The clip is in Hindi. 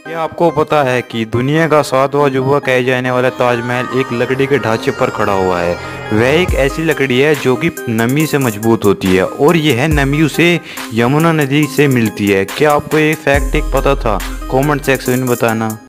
क्या आपको पता है कि दुनिया का सातवां अजूबा कहे जाने वाला ताजमहल एक लकड़ी के ढांचे पर खड़ा हुआ है। वह एक ऐसी लकड़ी है जो कि नमी से मजबूत होती है और यह नमी उसे यमुना नदी से मिलती है। क्या आपको ये फैक्ट एक पता था? कमेंट सेक्शन में बताना।